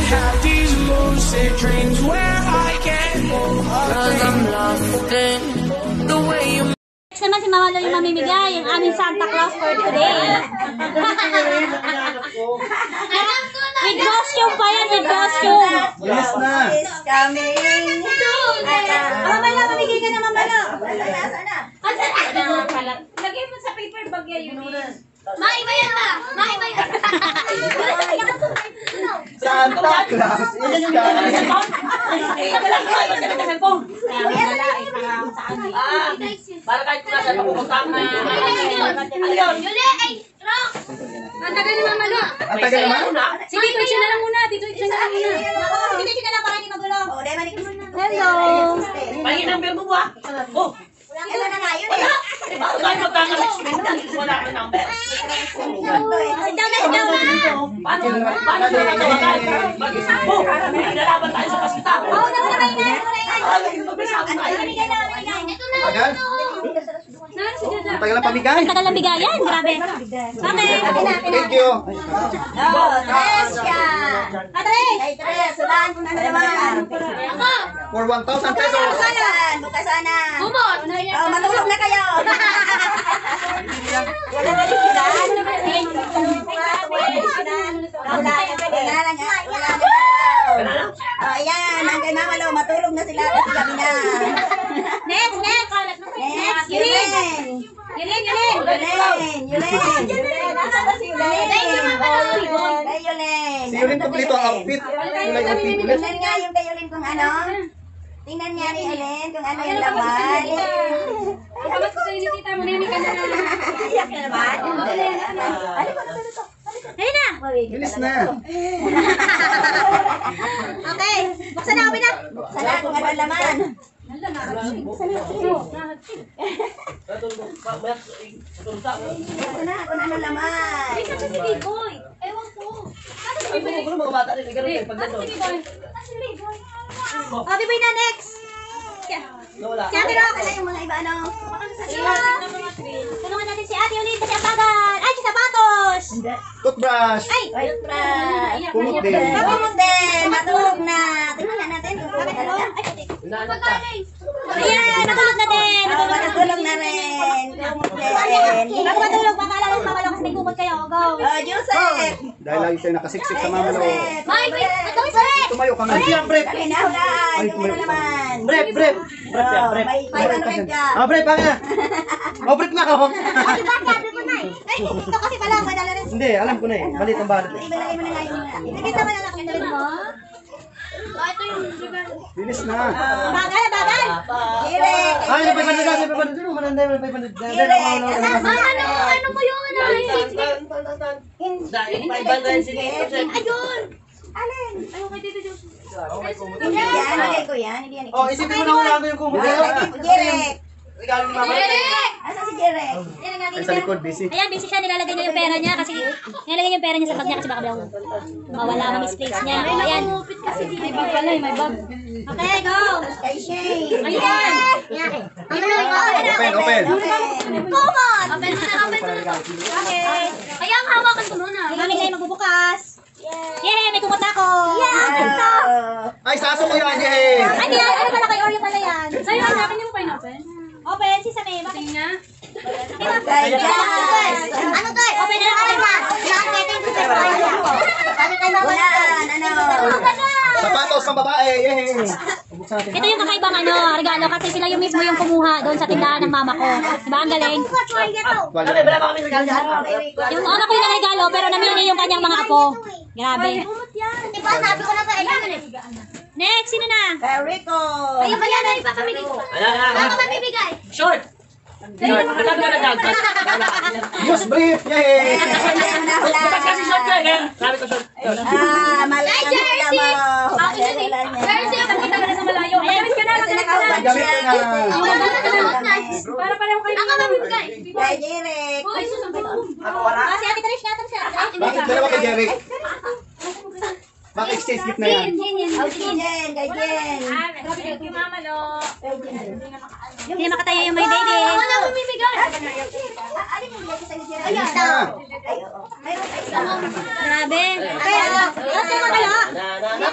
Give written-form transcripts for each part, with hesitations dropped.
have these lucid dreams where I can't move. 'Cause I'm lost in the way you. Next naman si Mama Lo yung mamimigay, ang aming Santa Claus for today. With costume pa yan, with costume. Yes na. Is coming. Mama Lo, mamigay ka na Mama Lo. Lagay mo sa paper bag yan yun. Maibayan ka! Maibayan! Santa Claus is coming. Para kahit kung nasa pupunta mo. Ano yun? Yuli! Ay! Rock! Ang tagal ni Mama Lo. Ang tagal naman. Sige, ito siya na lang muna. Dito siya na lang muna. Dito siya na lang para hindi magulo. Hello. Pahingin ang beer mo ba? Oh! Ano na nga yun? Wala! Bakit tayo magkakalas? Wala ka number. Paano na natawagan? Mag-isa po! Nilalaban tayo sa kasita. Oo, naman na kayo Tagal? Ang tagal ang pamigay. Ang tagal ng bigayan, grabe. Okay. Thank you. Tresya. Atres! Ay, Tres, sulaan ko na naman. For 1,000 pesos. Bukasan na. Bumot! Oh, matulog na kayo. Wala na rin sila. Wala na. Oh, ayan. Ang kay Mama Lo, matulog na sila kasi gabi na. Next! Next, Yulen. Nasaan na si Yulen? Kay Yulen. Si Yulin kompleto ang outfit. Kulay outfit ulit. Tingnan nga yung kay Yulen kung ano. Tingnan niya ni Yulen kung ano yung laman. Kapag ko sa'yo ni tita mo, nemi ka na. Iyak na naman. Ayun na! Bilis na. Okay, buksan na kami na. Sana kung ano ang laman. Sana kung ano laman. Ay, kasi si Bigoy. Ewan ko. Kasi si Bigoy. Ano mga bata rin, nagkaroon kayo pag Kasi si Bigoy. O, Biboy na next. nawala. Si Ate Rock. Wala yung mga iba ano. Tulungan natin si Ate Yulin kasi ang bagal. Ay, si sapatos. Toothbrush. Ay, Kumot din. Kumot din. Matulog na. Tingnan nga natin kung bakit talaga. Inaanak ka. ayan, matulog na din. Oh, matutulog na rin. Kumot din. Bago matulog, maalala ng Mama Lo kasi may kumot kayo. Go. Oh, Joseph. Dahil lagi sa'yo nakasiksik sa Mama Lo. May, ito ulit. Tumayo ka nga. Dali na, hulaan. Kung ano naman. Brep, brep. Brep yan, Oh, brep. may 500 ka. Ah, brep, nga. Oh, brep na ako. Ay, sabi ko na eh. Ay, ito kasi pala, madala rin. Hindi, alam ko na eh. Balit ang balit. Ibalagay mo na nga yung mga. Nakita mo na lang ang dalhin mo. Bilis na. Bagal, bagal. Direk. Ay, may 500 na. May 500 na. Mananday, may 500 na. Ano mo yun? Dahil 500 si Tito. Ayun. Alin? Ayaw kay Tito Joseph. Hindi yan. Lagay ko yan. Hindi yan. Oh, isipin mo na wala ko yung kumot. Direk. Regalo ni Mama. Asa si Direk? Ay, sa likod, busy. Ayan, busy siya. Nilalagay niya yung pera niya kasi nilalagay yung pera niya sa bag niya kasi baka daw mawala, ma-misplace niya. O, ayan. May bag pala eh, may bag. Okay, go. Kay Shane. Ayan. Open, open. Kumot. Open mo na, open mo na. Okay. Kaya ang hawakan ko muna. Mami kayo magbubukas. Yay, may kumot na ako. Ay, saso ko yan, yay! Ay, yan. Ano pala kay Oreo pala yan? Sa'yo, ang akin, hindi mo pa in-open? Open, si Samay. Bakit? Tingin na. Kay Jazz. Ano to? Open na lang ba? Lahat kayo yung super Ulan. Ano? Sapatos pang babae, yay! Buksan natin. Ito yung kakaibang regalo kasi sila yung mismo yung kumuha doon sa tindahan ng mama ko. Diba? Ang galing. Wala. Wala ba kami regalo dyan? Yung mama ko yung regalo pero namili yung kanyang mga apo. Grabe. Diba, sabi ko na sa inyo. Next, sino na? Kay Rico. Ayun, kaya na ipapamili ko. Baka mamibigay. Short! Short! Wala ka na dagdag. News brief, yay! Dapat kasi short ka eh. Sabi ko short. Malay ang hula mo. Jersey, nakita ka na sa malayo. Gamit ka na, Kasi gamit ka na. Gamit ka na. Para pareho kayo. Baka mamibigay. Kay Derek. Uy, susambay ko. Si Ate Trish natin siya. Bakit dalawa kay Jeric? Bakit exchange gift na yan? Oh, si Jen. Kay Jen. Kay Mama Lo. Hindi makatayo yung my baby. Ako na mamibigay. Alin yung bilay ko sa'yo, Jen? Bilis na. Mayroon pa isa. Grabe. Kaya, ano? Ano mo kayo?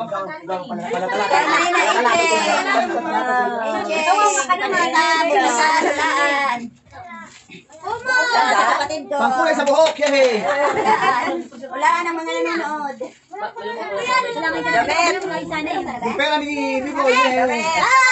Pangkulay sa buhok, yehey! Wala ng mga nanonood. Yung pera ni Rico, yehey!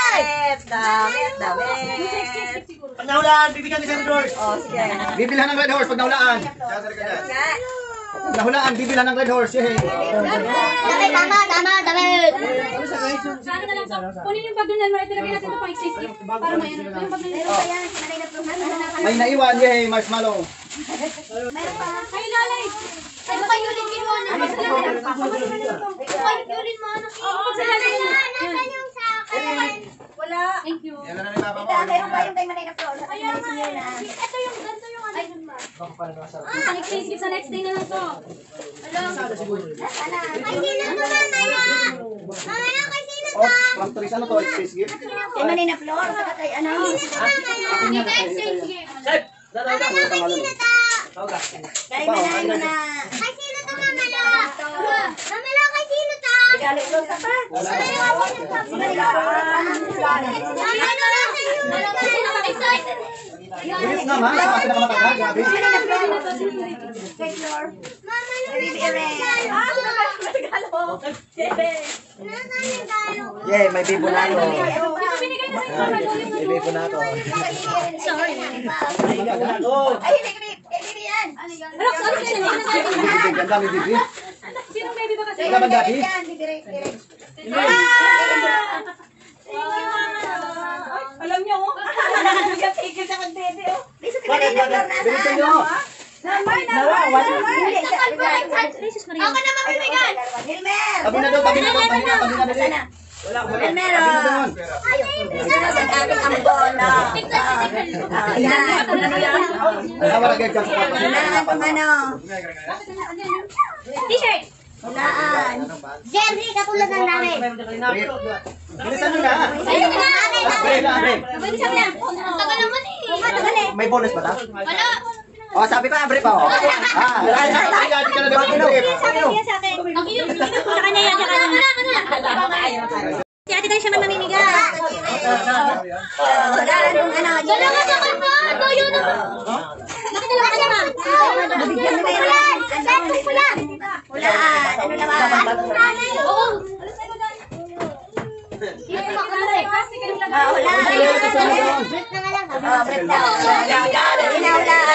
Damit. Pag nahulaan, bibigyan ni Sir George. Sige. Bibilhan ng Red Horse pag nahulaan. Pag nahulaan, bibilhan ng Red Horse, yehey! Tama, damit. Kunin yung bag doon yan, Marites. Ilagay natin ito pang exchange gift. Para may ano. Yung bag na yun. May naiwan, yehey, marshmallow. Ay, lalay. Ay, baka yulin kinuha na. Basta lang nila. Baka yulin mo. Oo, sa lalay na. Nasaan yung sa akin? Wala. Thank you. Yan na ni Papa mo. Meron pa yung kay Manay na Flor. Ayan nga. Ito yung ganito yung ano yun, ma. Pang exchange gift sa next day na lang to. Ay, sino to mamaya? Mamaya kay sino to? Oh, pang turis, ano to? Exchange gift? Kay Manay na Flor. Saka kay ano? Exchange gift. Sir, dalawa ka. Kay Manay mo na. Ay, sino to, mamala? Mamala, kay sino to? Regalo ito sa pa. Excited. Bilis na, ma. Sa akin nakamatagal, grabe. Kay Flor. Baby Eren. Yay, may bibo na ako. Binigay na sa inyo. May bibo na ako. Sorry. Ay, baby yan. Rox, ano sila natin? Ang dami bibi. Sinong baby ba kasi? Wala bang daddy? Alam niyo, oh. Tigil sa mag-bebe, oh. Bakit? Bilisan nyo. Ako na mamimigay. Hilmer! Tabi na doon, tabi na doon, tabi na, tabi na doon. Hilmer, Tabi na doon. sa ating ambon, ayan. Ah, wala gagawin ka. Hulaan kung ano. T-shirt. Hulaan. Jerry, katulad ng namin. Bilisan nyo na. Ayun na. Abre na, abre. Pwede sabi lang. Ang tagal naman eh. May bonus ba ta? Wala. Oh, sabi pa, abre pa, oh. Ah, dahil sabi ka na doon. Sabi niya sa akin. Ang cute. Sa kanya yan, sa kanya. Si ate tayo siya man mamimigay. Hulaan kung ano. Wala nga sa kanya. Ito yun. Bakit nalaman ka naman? Bigyan mo kayo yan. Hulaan. Ano naman? Oo. Hulaan. Break na nga lang. Oh, break down. Hinaulaan.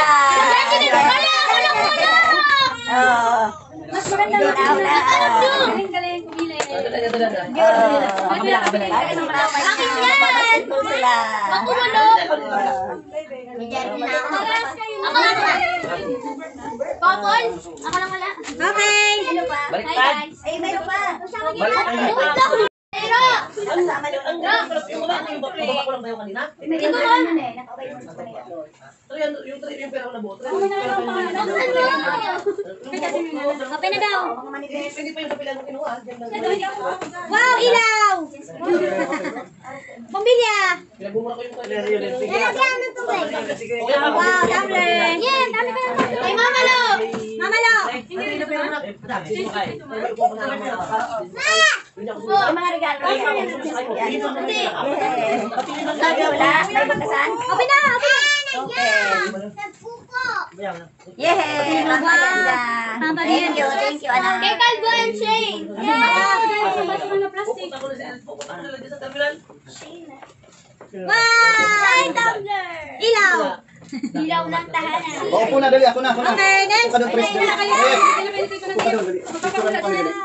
Oh. Mas maganda na. Hulaan. Galing-galing. Pumili. Akin yan! Sila. Ako wala. Parehas kayo. Ako lang wala. Popol. Ako lang wala. Okay. Ano pa? Hi guys. Ay, mayroon pa. Pero. Sama doon. Bumaba ko lang tayo kanina. Dito mo. Nakabay mo sa kanila. Yung pera ko na buo. Open na daw. Hindi pa yung sa pila mo kinuha. Wow, ilaw. Pambilya. Pinagbumura ko yung Wow, tumbler. Yeah, dami ka naman. Ay, Mama Lo. Mama Lo. Yung mga regalo. Hindi. Wala. May magkasan. Open na, open na. Yehey! Maganda. Thank you, anak. Kay Calvo and Shane. Wow. Ilaw. Ilaw ng tahanan. Upo na, dali. Ako na, ako na. Okay, next. Upo ka doon, Chris. Upo ka doon, dali. Picturean kami, dali.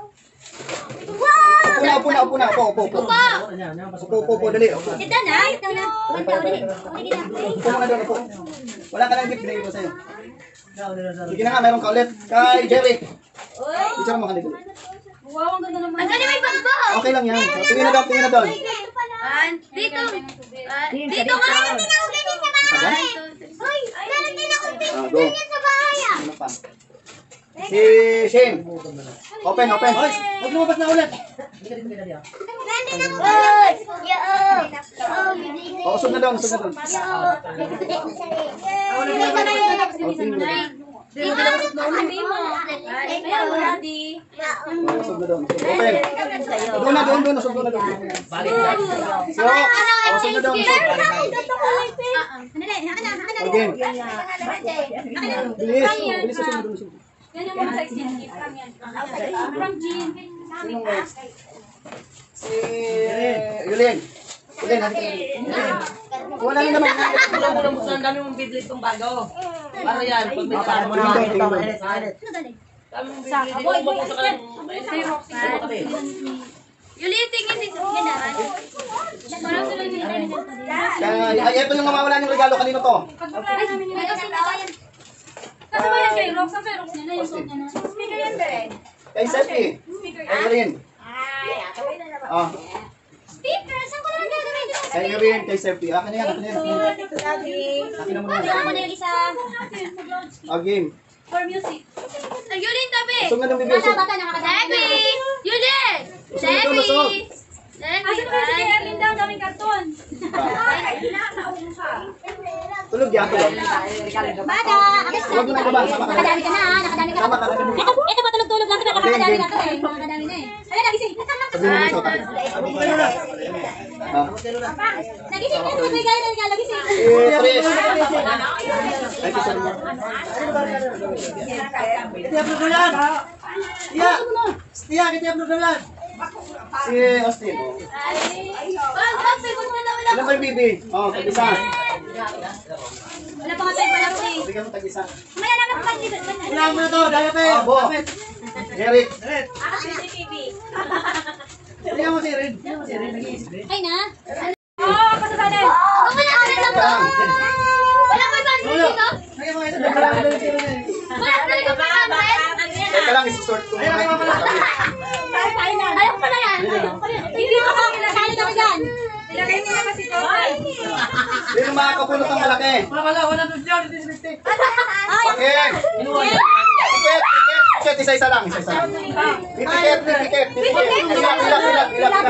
Upo na, upo na. Upo. Upo, dali. Upo. Sit down na. Sit down na. Upo na, dali. Sige na. Upo ka doon, upo. Wala ka lang gift, binigay ko sa'yo. Sige na nga, meron ka ulit. Kay Jerry. Picture mo ka dito. Wow, ang ganda naman. Ang ganda may pagbo. Okay lang yan. Tingin na doon, tingin na doon. Dito. Dito nga. Meron din ako ganyan sa bahay. Hoy, meron din ako Go. ganyan sa bahay. Ano pa? Si Shane. Open. Huwag lumabas na ulit. Meron din ako. Oh, usog na doon. Dito na yun. Dito na sabi mo. Usog na doon. Open. Doon na, doon. Usog na doon. So, usog na doon. Okay. Bilis usog na doon. Yan yung mga sa exchange gift lang yan. From Jean. Sinong next? Si Yulin. Yulin, wala na naman. Ang dami mong bidli itong bago. Para yan. Pag may Para mo naman. dami mong bidli. Boy, Yuli, tingin dito. Ganda. Parang sila yung internet. Ay, ito yung mawawala ng regalo. Kanino to? Kasi ba yan kay Rox? Ang kay Rox niya na yung suot niya na. Speaker yan, Beren. Kay Sepi. Kay Yulin. Oh, Speaker? Saan ko naman gagamitin ang kay Yulin, kay Sepi. Akin na yan, akin na yan. Akin na muna. Ako na yung isa. Oh, game. For music. Ay, Yuli, tabi. Usog na doon, bibig. Usog. Bata, nakakadami. Debbie! Yuli! Usog na doon, usog. Asan ba si Erlyn daw? Daming karton. Tulog yan, tulog. Bata! Tulog na baba. Sama ka. Nakadami ka na, nakadami ka Sama na. ka. Ito pa tulog-tulog lang. Diba nakakadami ka to eh. Nakakadami na eh. Ala, nagising. Sabi mo sa tabi. Ah. Nagising na. Nagbigay na nga. Nagising. Chris. Ay, kisar mo. I-upload mo yan. Iya. Iya, i-upload mo yan. Si Austin. Wala. Ilan ba yung bibi? Oh, tag-isa. Wala pa nga tayo pala ko eh. Bigyan mo tag-isa. Maya naman pa dito. Wala mo na to. Daya pa Oh, Bo. Eric. Tingnan mo si Rin. Tingnan mo si Rin. Nag-iisip eh. Ay na. Oo, kasalanan. Wala ka rin lang. Wala ko ibang Wala. dito. Lagyan mo kayo sa dagdagan mo si Rin eh. Wala talaga pa ang Teka lang, isusort ko muna yung tabi. Ayaw ko na yan. Hindi ako. Kasali kami dyan. Ilagay mo na kasi ito. Sino makakapulot ng malaki? Wala, 100 yun. Hindi 50. Okay. Tiket. Isa-isa lang. Tiket. Ilak.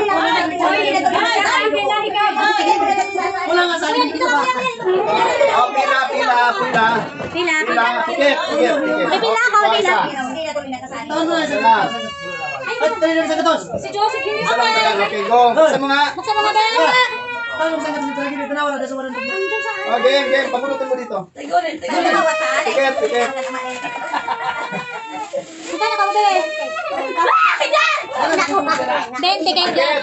Wala nga sa akin. Dito ba? Oh, pila. Tiket. May pila ako, pila. Taon mo na Isa sa lang. At dali na sa gatos. Si Joseph yun. Isa lang. Okay, go. Buksan mo nga. Buksan mo nga ba yan? Taon mo sa gatos dito lagi dito na wala sa 100. Oh, game. Pabulutin mo dito. Tiket. Kita na kamu bebe. 20 kayo dyan.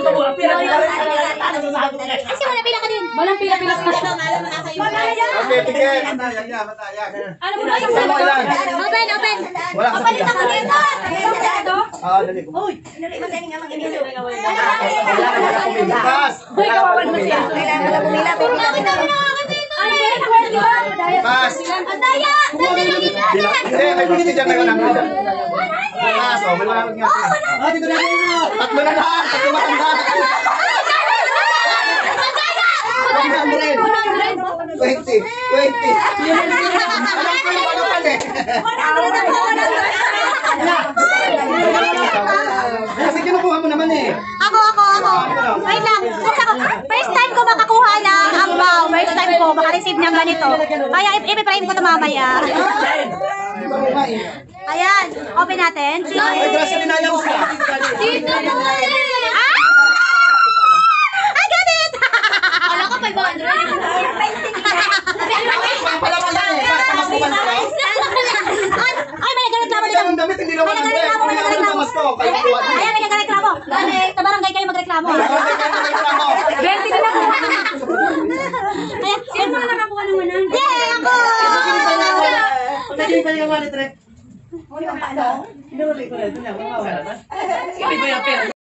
Kasi wala pila ka din. Walang pila. Okay, tiket. Ano ba yung Saan mo ilan? Open. Wala ka sa pila. Ah, dali ko. Uy! Bukas! Kailangan mo pumila. Bukas! Hindi, may gusto dyan na yun. Bukas, oh, may malamag nga. Ah, dito na yun. Tatlo na lang! Tatlo matanda! 100! 20! Alam ko yung ano pala eh. Kasi kinukuha mo naman eh. Ako. Wait lang. First time ko makakuha ng ambaw. First time ko makareceive ng ganito. Kaya ipiprame ko ito mamaya. Hindi ba nga eh? Ayan. Open natin. Ay, grasya din ayaw ka. I got it! Wala ka 500. Pala pala eh. Mas mo pala. Ay, may nagreklamo dito. Ang damit, hindi naman ang break. Kung ano yung mas ko, kayo kuha din. Ayan, may nagreklamo. Sa barangay kayo magreklamo. Reklamo. 20 na lang. Ayan, sino na nakakuha ng 100? Yeah, ako! Pagkakita pa niya wallet, Rek. Hinuli ko na ito niya. Hindi ba yung pera?